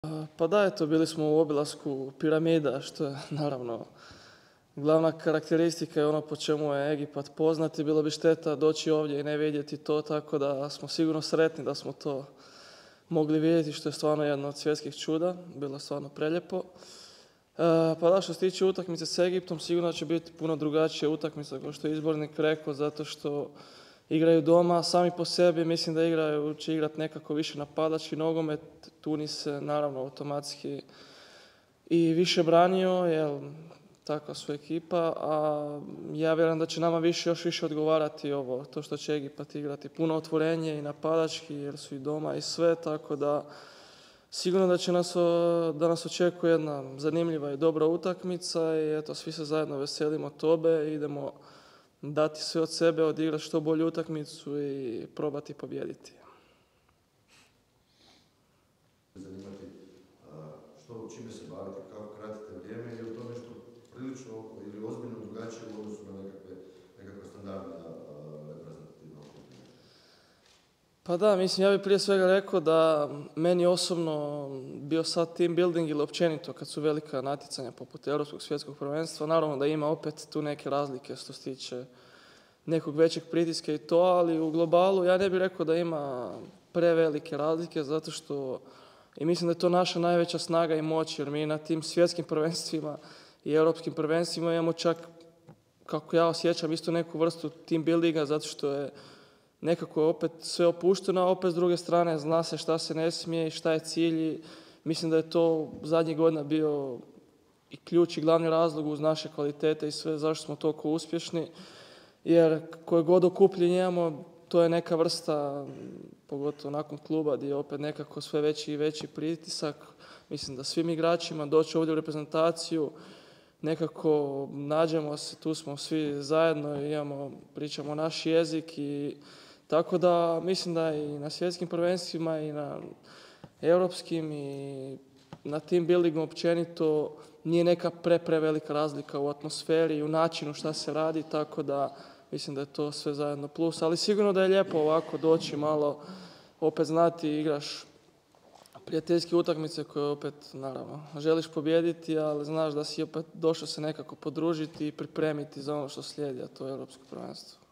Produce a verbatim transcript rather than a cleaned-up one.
Pa da, eto, bili smo u obilasku piramida, što je naravno glavna karakteristika i ono po čemu je Egipat poznat i bilo bi šteta doći ovdje i ne vidjeti to, tako da smo sigurno sretni da smo to mogli vidjeti, što je stvarno jedno od svjetskih čuda, bilo je stvarno prelijepo. Pa da, što se tiče utakmice s Egiptom, sigurno će biti puno drugačija utakmica, kao što je Izbornik rekao, zato što igraju doma, sami po sebi, mislim da igraju, će igrati nekako više napadački nogomet. Tunis se naravno automatski i više branio, jer takva su ekipa, a ja vjerujem da će nama više, još više odgovarati ovo, to što će Egipat igrati puno otvorenje i napadački, jer su i doma i sve, tako da sigurno da će nas, da nas očekuje jedna zanimljiva i dobra utakmica i eto, svi se zajedno veselimo tobe, idemo dati sve od sebe, odigrati što bolju utakmicu i probati pobijediti. Zanimati što, čime se bavite, kako kratite vrijeme i o tome što prilično ili ozbiljno drugačije u odnosu na nekakve, nekakve standardne reprezentativne okupine. Pa da, mislim, ja bih prije svega rekao da meni osobno bio sad team building ili općenito kad su velika natjecanja poput Europskog svjetskog prvenstva, naravno da ima opet tu neke razlike što se tiče nekog većeg pritiska i to, ali u globalu ja ne bih rekao da ima prevelike razlike, zato što i mislim da je to naša najveća snaga i moć, jer mi na tim svjetskim prvenstvima i europskim prvenstvima imamo čak, kako ja osjećam, isto neku vrstu team buildinga, zato što je nekako opet sve opušteno, a opet s druge strane zna se šta se ne smije i šta je cilj. I mislim da je to zadnjih godina bio i ključ i glavni razlog uz naše kvalitete i sve zašto smo toliko uspješni, jer koje god okupljenje imamo, to je neka vrsta, pogotovo nakon kluba, gdje je opet nekako sve veći i veći pritisak. Mislim da svim igračima doći ovdje u reprezentaciju, nekako nađemo se, tu smo svi zajedno i imamo, pričamo naš jezik i tako da mislim da i na svjetskim prvenstvima i na europskim i na team buildingu općenito nije neka pre, prevelika razlika u atmosferi i u načinu šta se radi, tako da mislim da je to sve zajedno plus, ali sigurno da je lijepo ovako doći malo, opet znati igraš prijateljske utakmice koje opet, naravno, želiš pobijediti, ali znaš da si opet došao se nekako podružiti i pripremiti za ono što slijedi, a to je Europsko prvenstvo.